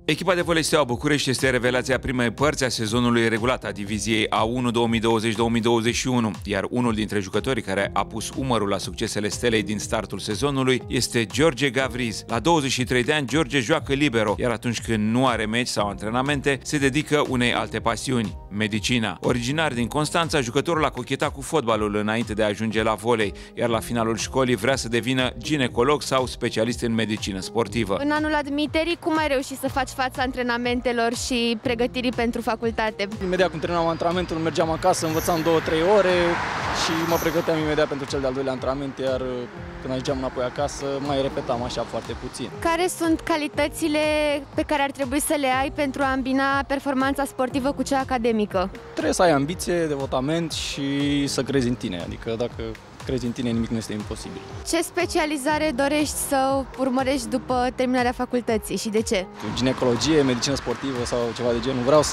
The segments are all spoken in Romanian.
Echipa de volei Steaua București este revelația primei părți a sezonului regulat a diviziei A1 2020-2021, iar unul dintre jucătorii care a pus umărul la succesele Stelei din startul sezonului este George Gavriz. La 23 de ani, George joacă libero, iar atunci când nu are meci sau antrenamente, se dedică unei alte pasiuni, medicina. Originar din Constanța, jucătorul a cochetat cu fotbalul înainte de a ajunge la volei, iar la finalul școlii vrea să devină ginecolog sau specialist în medicină sportivă. În anul admiterii, cum ai reușit să faci față antrenamentelor și pregătirii pentru facultate? Imediat cum terminam antrenamentul, mergeam acasă, învățam 2-3 ore și mă pregăteam imediat pentru cel de-al doilea antrenament, iar când ajungeam înapoi acasă, mai repetam așa foarte puțin. Care sunt calitățile pe care ar trebui să le ai pentru a îmbina performanța sportivă cu cea academică? Trebuie să ai ambiție, devotament și să crezi în tine, adică dacă crezi în tine, nimic nu este imposibil. Ce specializare dorești să urmărești după terminarea facultății și de ce? Ginecologie, medicină sportivă sau ceva de genul, vreau să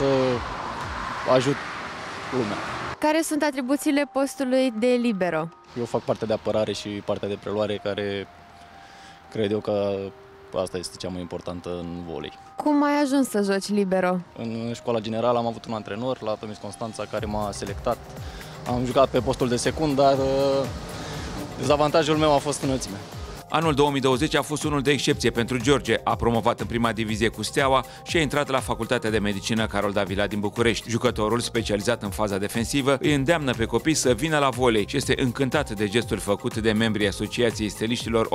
ajut lumea. Care sunt atribuțiile postului de libero? Eu fac partea de apărare și partea de preluare, care cred eu că asta este cea mai importantă în volei. Cum ai ajuns să joci libero? În școala generală am avut un antrenor la Tomis Constanța care m-a selectat. Am jucat pe postul de secund, dar dezavantajul meu a fost înălțimea. Anul 2020 a fost unul de excepție pentru George. A promovat în prima divizie cu Steaua și a intrat la Facultatea de Medicină Carol Davila din București. Jucătorul, specializat în faza defensivă, îi îndeamnă pe copii să vină la volei și este încântat de gestul făcut de membrii Asociației Steliștilor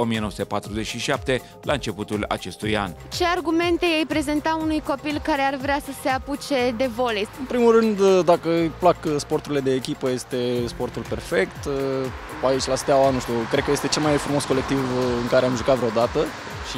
1947 la începutul acestui an. Ce argumente îi prezenta unui copil care ar vrea să se apuce de volei? În primul rând, dacă îi plac sporturile de echipă, este sportul perfect. Aici la Steaua, nu știu, cred că este cel mai frumos colectiv în care am jucat vreodată și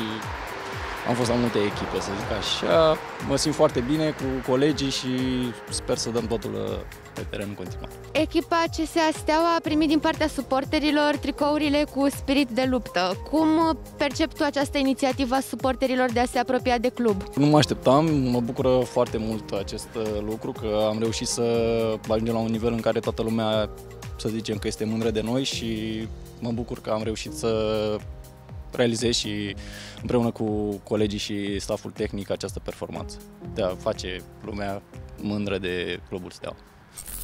am fost la multe echipe, să zic așa. Mă simt foarte bine cu colegii și sper să dăm totul pe teren în continuare. Echipa CSA Steaua a primit din partea suporterilor tricourile cu spirit de luptă. Cum percepi tu această inițiativă a suporterilor de a se apropia de club? Nu mă așteptam, mă bucură foarte mult acest lucru, că am reușit să ajungem la un nivel în care toată lumea, să zicem, că este mândră de noi și mă bucur că am reușit să realizez și împreună cu colegii și stafful tehnic această performanță de a face lumea mândră de clubul Steaua.